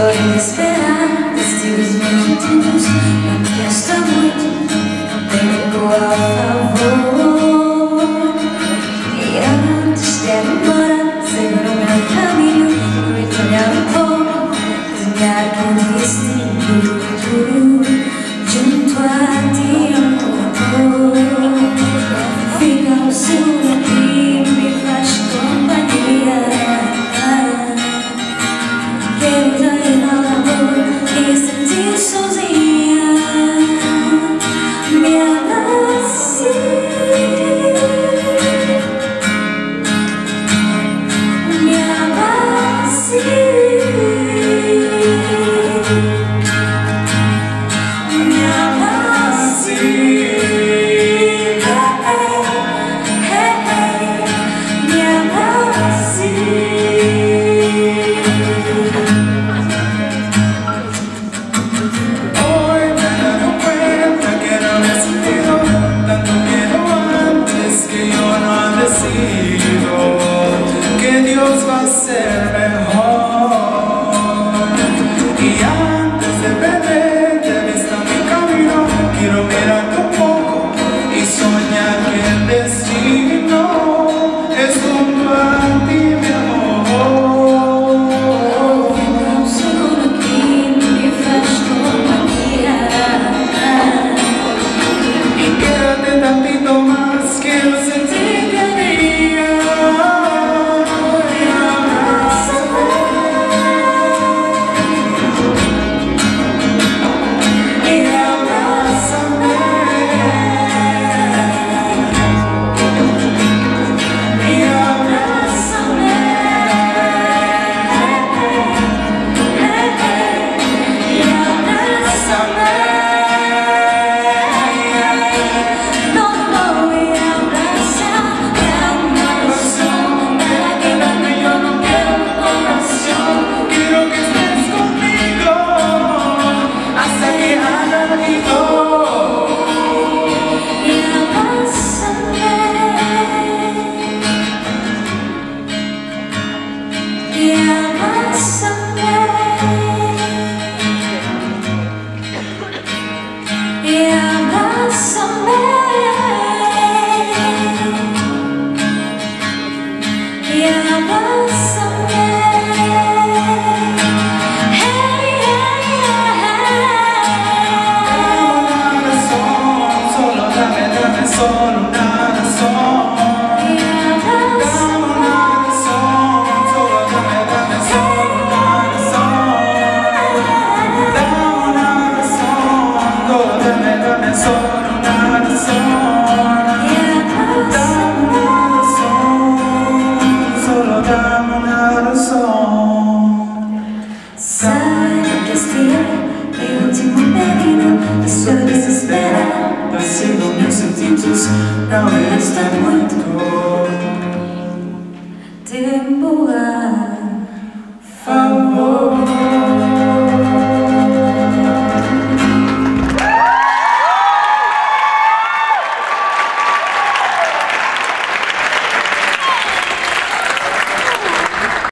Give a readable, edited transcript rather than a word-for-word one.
podem esperar castigos legítimos. Não me gasta muito, não tenho a favor. E antes de ir embora, seguro o meu caminho, gritar um pouco, desenhar com destino do futuro, junto a ti um pouco. Fica o seguro que me faz companhia. Quero dar no amor e sentir sozinha. Me abrace, me abrace, me abrace, me abrace. Que Dios va a ser mejor. Y antes de perder de vista mi camino, quiero mirarte un poco y soñar que el destino es junto a ti, mi amor. Um seguro que me faz companhia. Y quédate tantito más, quiero sentirte a mí. Saiba que este é meu último pedido. Estou desesperada, sigo meus sentidos. Não me resta muito tempo.